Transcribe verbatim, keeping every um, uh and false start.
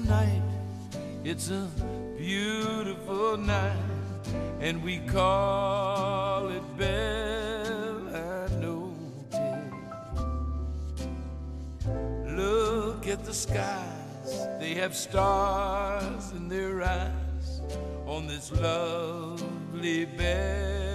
tonight. It's a beautiful night, and we call it Bella Notte. Look at the skies, they have stars in their eyes on this lovely bed.